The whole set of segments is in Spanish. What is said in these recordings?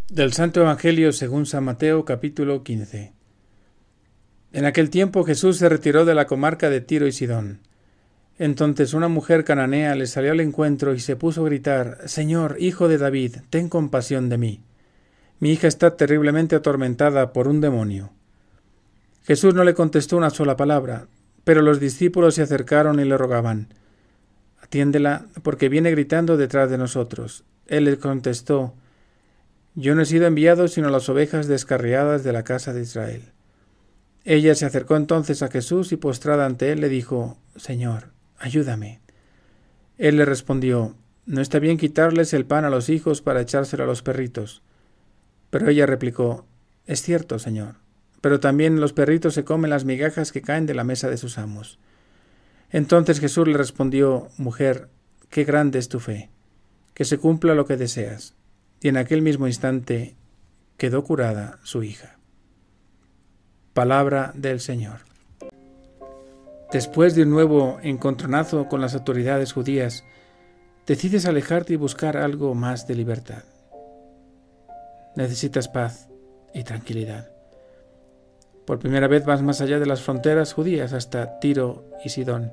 Del Santo Evangelio según San Mateo, capítulo 15. En aquel tiempo Jesús se retiró de la comarca de Tiro y Sidón. Entonces una mujer cananea le salió al encuentro y se puso a gritar: «Señor, hijo de David, ten compasión de mí. Mi hija está terriblemente atormentada por un demonio». Jesús no le contestó una sola palabra, pero los discípulos se acercaron y le rogaban: «Atiéndela, porque viene gritando detrás de nosotros». Él les contestó: «Yo no he sido enviado sino a las ovejas descarriadas de la casa de Israel». Ella se acercó entonces a Jesús y postrada ante él le dijo: «Señor, ayúdame». Él le respondió: «No está bien quitarles el pan a los hijos para echárselo a los perritos». Pero ella replicó: «Es cierto, Señor, pero también los perritos se comen las migajas que caen de la mesa de sus amos». Entonces Jesús le respondió: «Mujer, qué grande es tu fe, que se cumpla lo que deseas». Y en aquel mismo instante quedó curada su hija. Palabra del Señor. Después de un nuevo encontronazo con las autoridades judías, decides alejarte y buscar algo más de libertad. Necesitas paz y tranquilidad. Por primera vez vas más allá de las fronteras judías hasta Tiro y Sidón,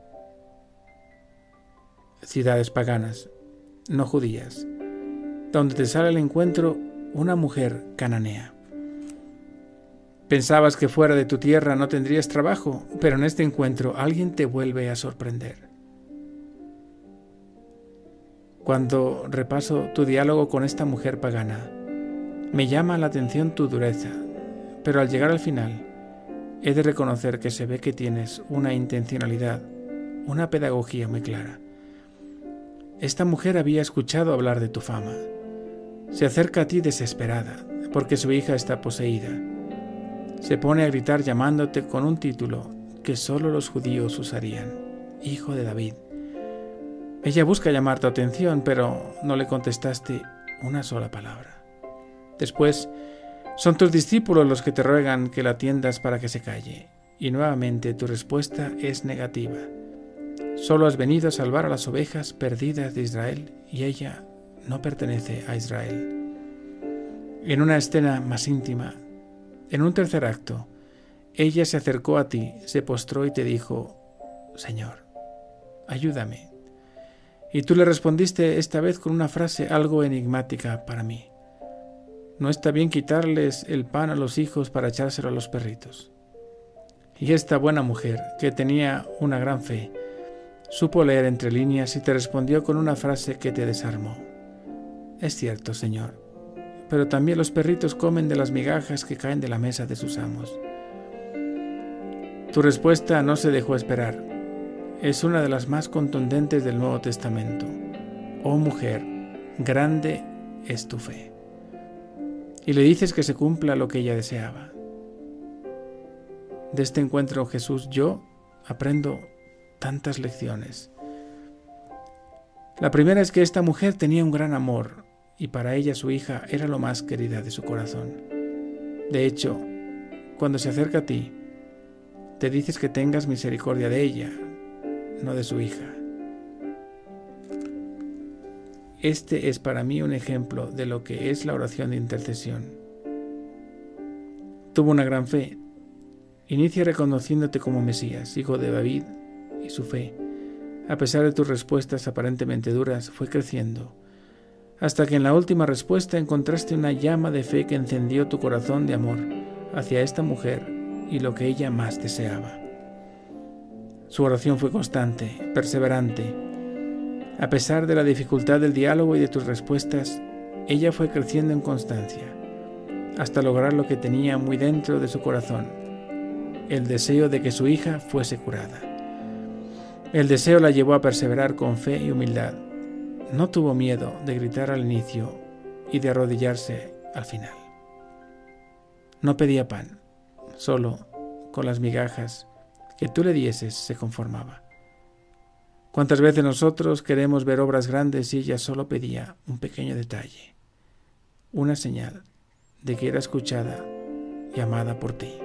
ciudades paganas, no judías, donde te sale al encuentro una mujer cananea. Pensabas que fuera de tu tierra no tendrías trabajo, pero en este encuentro alguien te vuelve a sorprender. Cuando repaso tu diálogo con esta mujer pagana, me llama la atención tu dureza, pero al llegar al final, he de reconocer que se ve que tienes una intencionalidad, una pedagogía muy clara. Esta mujer había escuchado hablar de tu fama. Se acerca a ti desesperada, porque su hija está poseída. Se pone a gritar llamándote con un título que solo los judíos usarían: Hijo de David. Ella busca llamar tu atención, pero no le contestaste una sola palabra. Después, son tus discípulos los que te ruegan que la atiendas para que se calle, y nuevamente tu respuesta es negativa. Solo has venido a salvar a las ovejas perdidas de Israel, y ella no pertenece a Israel. En una escena más íntima, en un tercer acto, ella se acercó a ti, se postró y te dijo: «Señor, ayúdame». Y tú le respondiste esta vez con una frase algo enigmática para mí: «No está bien quitarles el pan a los hijos para echárselo a los perritos». Y esta buena mujer, que tenía una gran fe, supo leer entre líneas y te respondió con una frase que te desarmó: «Es cierto, Señor, pero también los perritos comen de las migajas que caen de la mesa de sus amos». Tu respuesta no se dejó esperar. Es una de las más contundentes del Nuevo Testamento. «Oh mujer, grande es tu fe». Y le dices que se cumpla lo que ella deseaba. De este encuentro, Jesús, yo aprendo tantas lecciones. La primera es que esta mujer tenía un gran amor y para ella su hija era lo más querida de su corazón. De hecho, cuando se acerca a ti, te dices que tengas misericordia de ella, no de su hija. Este es para mí un ejemplo de lo que es la oración de intercesión. Tuvo una gran fe. Inicia reconociéndote como Mesías, hijo de David, y su fe, a pesar de tus respuestas aparentemente duras, fue creciendo, hasta que en la última respuesta encontraste una llama de fe que encendió tu corazón de amor hacia esta mujer y lo que ella más deseaba. Su oración fue constante, perseverante. A pesar de la dificultad del diálogo y de tus respuestas, ella fue creciendo en constancia, hasta lograr lo que tenía muy dentro de su corazón: el deseo de que su hija fuese curada. El deseo la llevó a perseverar con fe y humildad. No tuvo miedo de gritar al inicio y de arrodillarse al final. No pedía pan, solo con las migajas que tú le dieses se conformaba. ¿Cuántas veces nosotros queremos ver obras grandes y ella solo pedía un pequeño detalle, una señal de que era escuchada y amada por ti?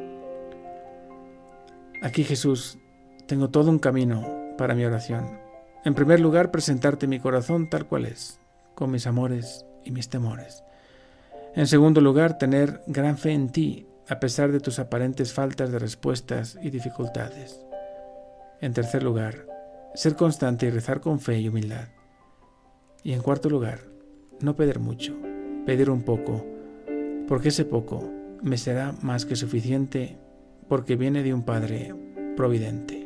Aquí, Jesús, tengo todo un camino para mi oración. En primer lugar, presentarte mi corazón tal cual es, con mis amores y mis temores. En segundo lugar, tener gran fe en ti, a pesar de tus aparentes faltas de respuestas y dificultades. En tercer lugar, ser constante y rezar con fe y humildad. Y en cuarto lugar, no pedir mucho, pedir un poco, porque ese poco me será más que suficiente, porque viene de un Padre providente.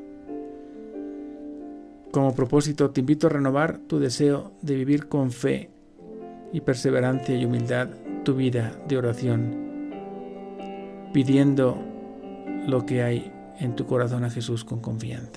Como propósito, te invito a renovar tu deseo de vivir con fe y perseverancia y humildad tu vida de oración, pidiendo lo que hay en tu corazón a Jesús con confianza.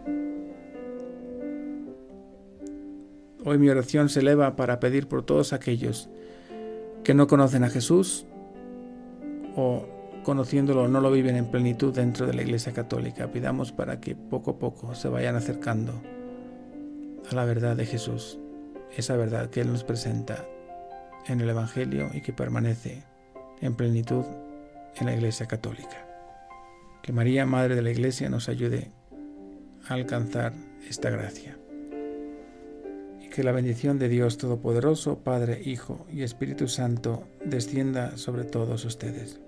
Hoy mi oración se eleva para pedir por todos aquellos que no conocen a Jesús o conociéndolo no lo viven en plenitud dentro de la Iglesia Católica. Pidamos para que poco a poco se vayan acercando a la verdad de Jesús, esa verdad que Él nos presenta en el Evangelio y que permanece en plenitud en la Iglesia Católica. Que María, Madre de la Iglesia, nos ayude a alcanzar esta gracia. Y que la bendición de Dios Todopoderoso, Padre, Hijo y Espíritu Santo, descienda sobre todos ustedes.